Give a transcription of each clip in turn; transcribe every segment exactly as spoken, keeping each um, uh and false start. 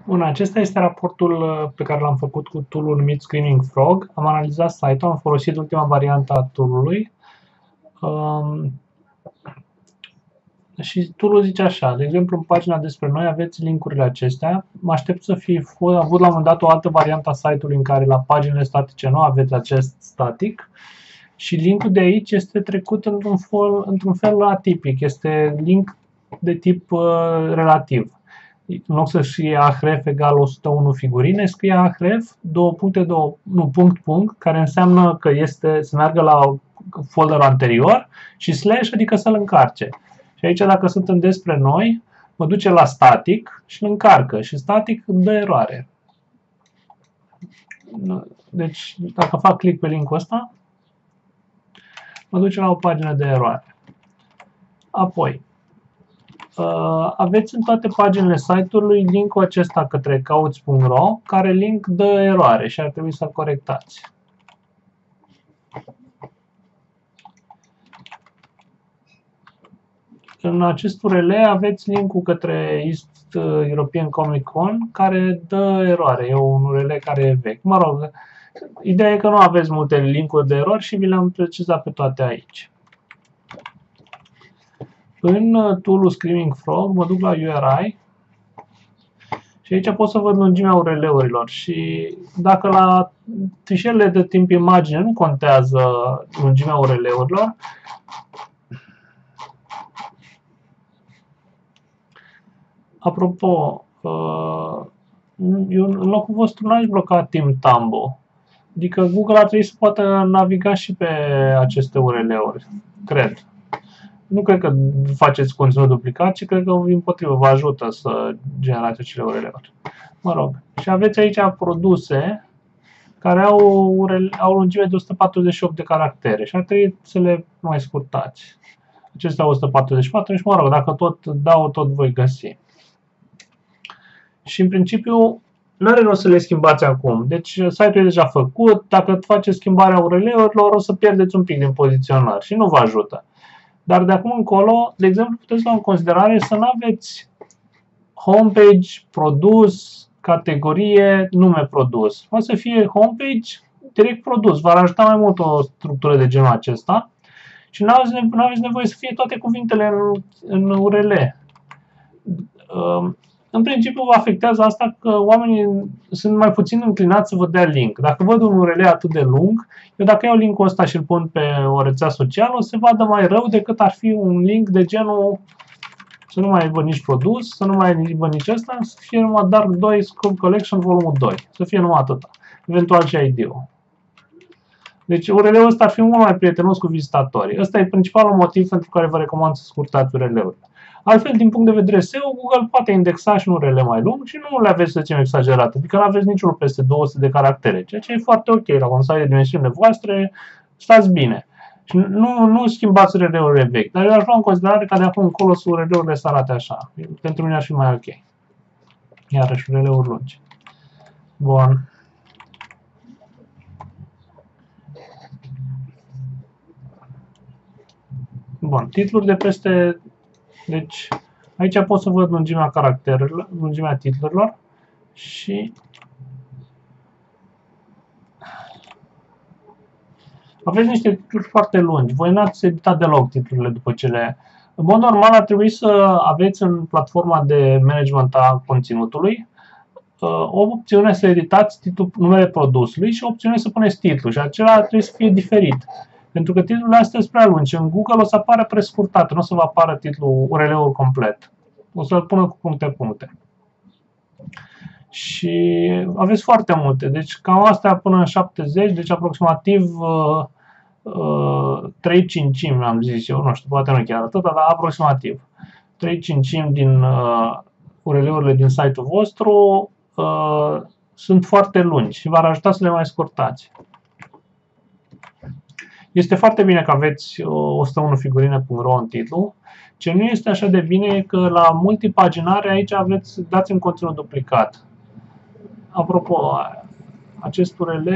Bun, acesta este raportul pe care l-am făcut cu tool-ul numit Screaming Frog. Am analizat site-ul, am folosit ultima variantă a tool-ului. Um, și tool-ul zice așa, de exemplu, în pagina despre noi aveți linkurile acestea. Mă aștept să fi avut la un moment dat o altă variantă a site-ului în care la paginile statice nu aveți acest static. Și linkul de aici este trecut într-un fel, într-un fel atipic, este link de tip uh, relativ. În loc să fie ahref egal o sută unu figurine, scrie ahref două puncte, două, nu, punct, punct, care înseamnă că este să meargă la folderul anterior și slash, adică să-l încarce. Și aici, dacă sunt despre noi, mă duce la static și îl încarcă. Și static îmi dă eroare. Deci, dacă fac click pe linkul ăsta, mă duce la o pagină de eroare. Apoi, aveți în toate paginile site-ului linkul acesta către cauți punct ro, care link dă eroare și ar trebui să-l corectați. În acest U R L aveți linkul către East European Comic Con, care dă eroare. E un U R L care e vechi. Mă rog, ideea e că nu aveți multe linkuri de erori și vi le-am precizat pe toate aici. În tool-ul Screaming Frog mă duc la U R I și aici pot să văd lungimea U R L-urilor și dacă la fișierele de timp imagine nu contează lungimea U R L-urilor, apropo, eu în locul vostru n-aș bloca Team Tambo. Adică Google ar trebui să poată naviga și pe aceste U R L-uri, cred. Nu cred că faceți conținut duplicat, ci cred că împotrivă vă ajută să generați acele U R L-uri. Mă rog. Și aveți aici produse care au, U R L, au lungime de o sută patruzeci și opt de caractere și ar trebui să le mai scurtați. Acestea o sută patruzeci și patru și mă rog, dacă tot dau, tot voi găsi. Și în principiu nu are rost să le schimbați acum. Deci site-ul e deja făcut, dacă faceți schimbarea U R L-urilor o să pierdeți un pic din poziționare și nu vă ajută. Dar de acum încolo, de exemplu, puteți lua în considerare să nu aveți homepage, produs, categorie, nume produs. O să fie homepage, direct produs. V-ar ajuta mai mult o structură de genul acesta și nu aveți, nu aveți nevoie să fie toate cuvintele în, în U R L. În principiu vă afectează asta că oamenii sunt mai puțin înclinați să vă dea link. Dacă văd un U R L atât de lung, eu dacă iau linkul ăsta și îl pun pe o rețea socială, o să se vadă mai rău decât ar fi un link de genul să nu mai aibă nici produs, să nu mai aibă nici ăsta, să fie numai Dark doi Scrub Collection volumul doi. Să fie numai atâta. Eventual și I D-ul. Deci U R L-ul ăsta ar fi mult mai prietenos cu vizitatorii. Ăsta e principalul motiv pentru care vă recomand să scurtați U R L-urile. Altfel, din punct de vedere S E O, Google poate indexa și un U R L mai lung și nu le aveți, să zicem, exagerate. Adică nu aveți niciunul peste două sute de caractere, ceea ce e foarte ok. La un site de dimensiunile voastre, stați bine. Și nu, nu schimbați U R L-urile vechi. Dar eu aș lua în considerare ca de acum încolo să U R L-urile să arate așa. Pentru mine ar fi mai ok. Iarăși U R L-uri lungi. Bun. Bun. Titluri de peste... Deci, aici pot să văd lungimea caracterelor, lungimea titlurilor și aveți niște titluri foarte lungi. Voi n-ați editat deloc titlurile după cele... În mod normal ar trebui să aveți în platforma de management a conținutului o opțiune să editați titlul, numele produsului și o opțiune să puneți titlul și acela trebuie să fie diferit. Pentru că titlurile astea sunt prea lungi. În Google o să apară prescurtat, nu o să vă apară titlul U R L-ul complet. O să-l pună cu puncte-puncte. Și aveți foarte multe. Deci cam astea până în șaptezeci, deci aproximativ uh, uh, trei cincimi, am zis eu, nu știu, poate nu chiar atâta, dar aproximativ. trei cincimi din uh, U R L-urile din site-ul vostru uh, sunt foarte lungi și v-ar ajuta să le mai scurtați. Este foarte bine că aveți o sută unu figurine punct ro în titlu. Ce nu este așa de bine e că la multipaginare aici aveți, dați în conținut duplicat. Apropo, acest U R L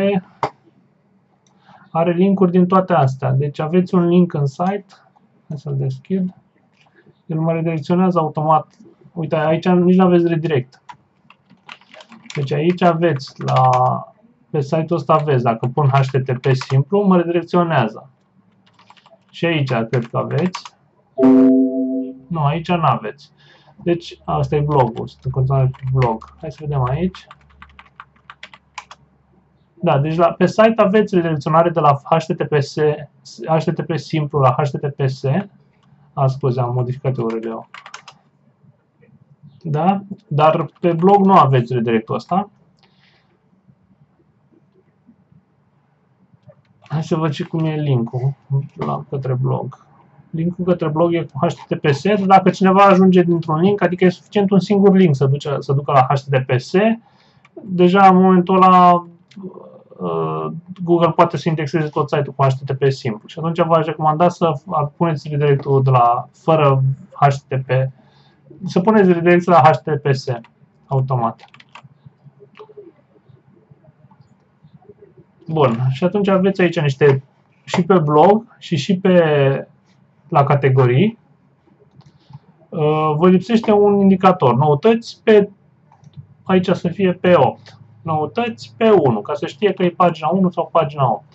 are linkuri din toate astea. Deci aveți un link în site. Hai să-l deschid. El mă redirecționează automat. Uite, aici nici nu aveți redirect. Deci aici aveți, la, pe site-ul ăsta aveți, dacă pun H T T P simplu, mă redirecționează. Și aici cred că aveți. Nu, aici nu aveți. Deci, asta e blogul, sunt în continuare pe blog. Hai să vedem aici. Da, deci la, pe site aveți redirecționare de la H T T P S, H T T P simplu la H T T P S. A, scuze, am modificat U R L-ul. Da? Dar pe blog nu aveți redirectul ăsta. Hai să văd și cum e link-ul la, către blog. Linkul către blog e cu H T T P S. Dacă cineva ajunge dintr-un link, adică e suficient un singur link să, duce, să ducă la H T T P S, deja în momentul ăla Google poate să indexeze tot site-ul cu H T T P simplu. Și atunci v-aș recomanda să puneți redirectul de la fără H T T P, să puneți redirectul la H T T P S automat. Bun, și atunci aveți aici niște și pe blog și și pe la categorii. Vă lipsește un indicator, noutăți pe aici să fie pe opt. Noutăți pe unu, ca să știe că e pagina unu sau pagina opt.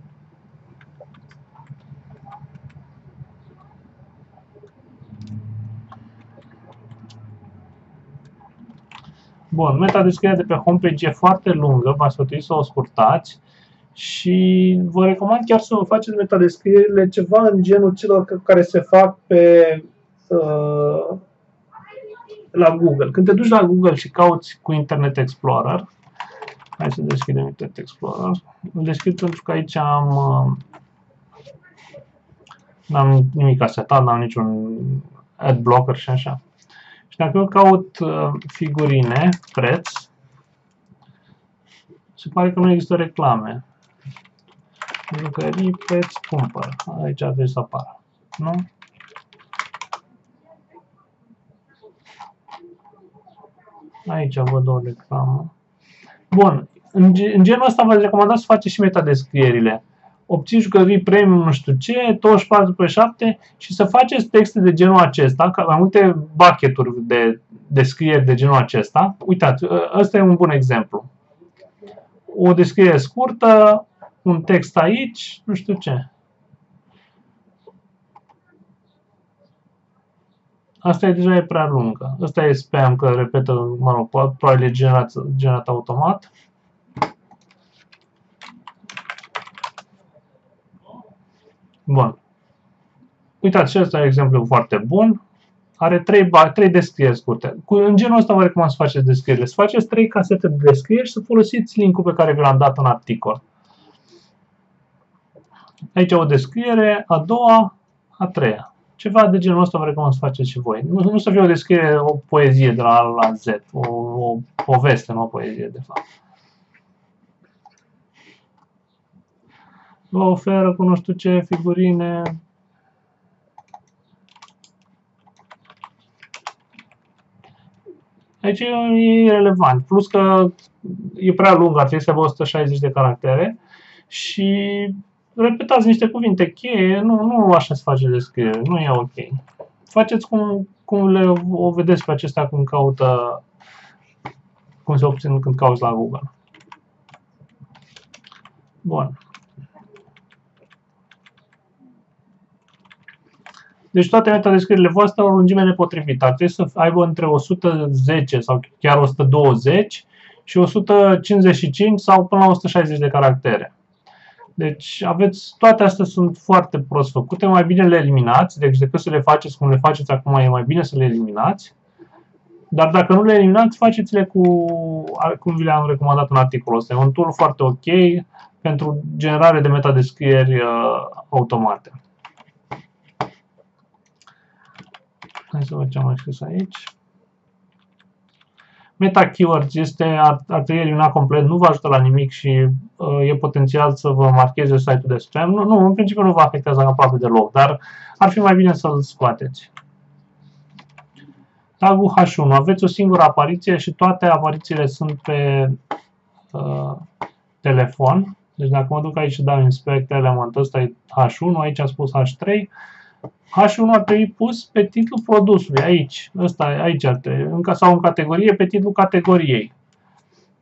Bun, metadescrierea de pe homepage e foarte lungă, v-aș sfătui să o scurtați și vă recomand chiar să vă faceți metadescrierile ceva în genul celor care se fac pe uh, la Google. Când te duci la Google și cauți cu Internet Explorer, hai să deschidem Internet Explorer. Îl deschid pentru că aici am n-am nimic asetat, n-am niciun ad blocker și așa. Și dacă eu caut figurine, preț, se pare că nu există reclame. Jucării, preț, cumpăr. Aici ar trebui să apară. Nu? Aici văd o reclamă. Bun. În genul ăsta vă recomanda să faceți și metadescrierile. Obții jucării premium nu știu ce, douăzeci și patru pe șapte și să faceți texte de genul acesta, mai multe bucket-uri de descrieri de genul acesta. Uitați, ăsta e un bun exemplu. O descriere scurtă, un text aici, nu știu ce. Asta e deja e prea lungă. Asta e spam, că repetă, mă rog, probabil e generat, generat automat. Bun. Uitați, și ăsta e un exemplu foarte bun. Are trei, trei descrieri scurte. Cu, în genul ăsta vă recomand să faceți descrierile. Să faceți trei casete de descrieri și să folosiți linkul pe care vi l-am dat în articol. Aici o descriere, a doua, a treia. Ceva de genul ăsta vă recomand să faceți și voi. Nu, nu să fie o descriere, o poezie de la A la Z. O, o poveste, nu o poezie, de fapt. Vă oferă cu nu știu ce figurine. Aici e relevant. Plus că e prea lung, ar trebui să aibă o sută șaizeci de caractere. Și repetați niște cuvinte cheie, nu, nu așa se face descriere, nu e ok. Faceți cum, cum le o vedeți pe acestea cum caută, cum se obțin când cauți la Google. Bun. Deci toate metadescrierile voastre au o lungime nepotrivită. Ar trebui să aibă între o sută zece sau chiar o sută douăzeci și o sută cincizeci și cinci sau până la o sută șaizeci de caractere. Deci aveți, toate astea sunt foarte prost făcute, mai bine le eliminați, deci decât să le faceți cum le faceți acum, e mai bine să le eliminați. Dar dacă nu le eliminați, faceți-le cu, cum vi le-am recomandat în articolul ăsta. E un tool foarte ok pentru generare de metadescrieri uh, automate. Hai să văd ce am mai scris aici. Meta keywords este, ar, ar trebui eliminat complet, nu vă ajută la nimic și uh, e potențial să vă marcheze site-ul de spam. Nu, nu, în principiu nu vă afectează aproape deloc, dar ar fi mai bine să-l scoateți. Tagul H unu. Aveți o singură apariție și toate aparițiile sunt pe uh, telefon. Deci dacă mă duc aici și dau inspect element, ăsta e H unu, aici am spus H trei. H unu ar trebui pus pe titlul produsului, aici, ăsta, aici ar trebui, sau în categorie, pe titlul categoriei.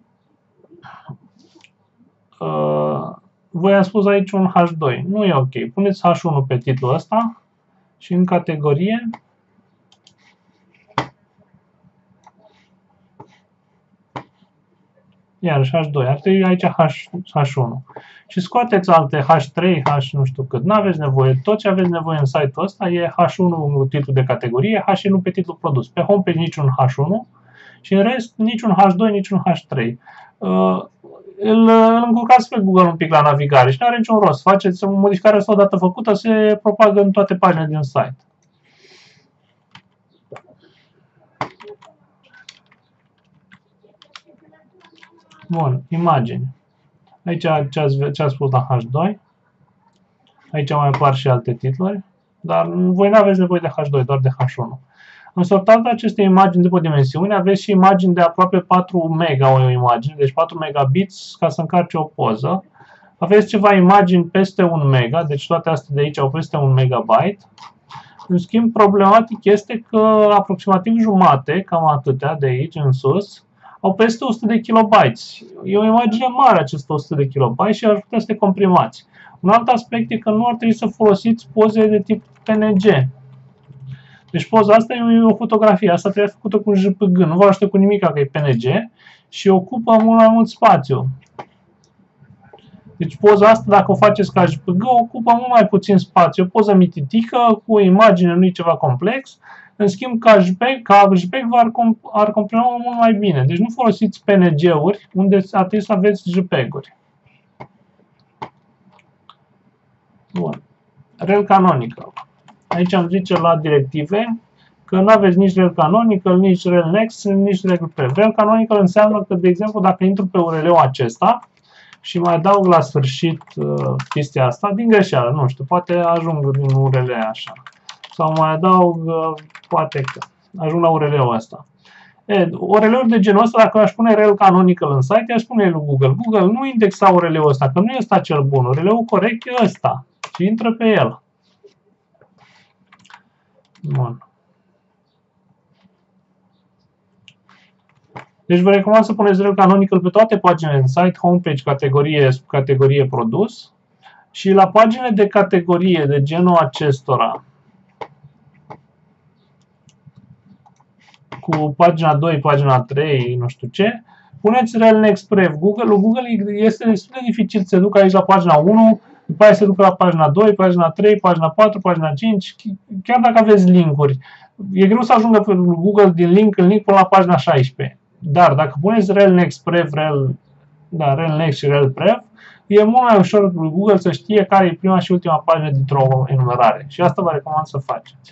uh, voi am spus aici un H doi. Nu e ok. Puneți H unu pe titlul ăsta și în categorie iarăși H doi. Ar trebui aici H unu. Și scoateți alte H trei, H nu știu cât. Nu aveți nevoie. Tot ce aveți nevoie în site-ul ăsta e H unu titlul de categorie, H unu pe titlul produs. Pe homepage niciun H unu și în rest niciun H doi, niciun H trei. Uh, îl, îl încurcați pe Google un pic la navigare și nu are niciun rost. Faceți modificarea asta odată făcută, se propagă în toate paginile din site. Bun, imagini. Aici ce ați, ce ați spus la H doi. Aici mai apar și alte titluri, dar voi nu aveți nevoie de H doi, doar de H unu. În sortat aceste imagini după dimensiune, aveți și imagini de aproape patru mega o imagine, deci patru megabits ca să încarce o poză. Aveți ceva imagini peste un mega, deci toate astea de aici au peste un megabyte. În schimb, problematic este că aproximativ jumate, cam atâtea de aici în sus, au peste o sută de kilobytes. E o imagine mare aceste o sută de kilobytes și ar putea să te comprimați. Un alt aspect e că nu ar trebui să folosiți poze de tip P N G. Deci poza asta e o fotografie, asta trebuie făcută cu J P G, nu vă ajută cu nimic că e P N G și ocupă mult mai mult spațiu. Deci poza asta, dacă o faceți ca J P G, ocupă mult mai puțin spațiu. O poză mititică, cu o imagine, nu e ceva complex. În schimb, ca JPEG, ca JPEG ar, comp ar comprima mult mai bine. Deci nu folosiți P N G-uri unde ar trebui să aveți JPEG-uri. Bun. Rel canonical. Aici am zice la directive că nu aveți nici rel canonical, nici rel next, nici rel prev. Rel canonical înseamnă că, de exemplu, dacă intru pe U R L-ul acesta și mai adaug la sfârșit uh, chestia asta, din greșeală, nu știu, poate ajung din U R L așa. Sau mai adaug, uh, poate că ajung la U R L-ul ăsta. E, U R L-uri de genul ăsta, dacă aș pune rel canonical în site, aș pune lui Google. Google, nu indexa U R L-ul ăsta, că nu este ăsta cel bun. U R L-ul corect e ăsta. Și intră pe el. Bun. Deci vă recomand să puneți rel canonical pe toate paginile în site, homepage, categorie, categorie produs. Și la paginile de categorie de genul acestora, cu pagina doi, pagina trei, nu știu ce, puneți rel next prev. Google, Google este destul de dificil să se ducă aici la pagina unu, după aceea se ducă la pagina doi, pagina trei, pagina patru, pagina cinci, chiar dacă aveți linkuri. E greu să ajungă pe Google din link în link până la pagina șaisprezece. Dar dacă puneți rel next prev, rel, da, rel next și rel prev, e mult mai ușor lui Google să știe care e prima și ultima pagină dintr-o enumerare. Și asta vă recomand să faceți.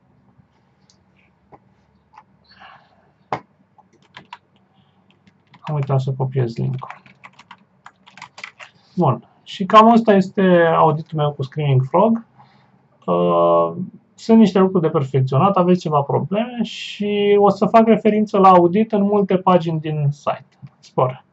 Am uitat să copiez link-ul. Bun. Și cam asta este auditul meu cu Screaming Frog. Sunt niște lucruri de perfecționat, aveți ceva probleme și o să fac referință la audit în multe pagini din site. Spor!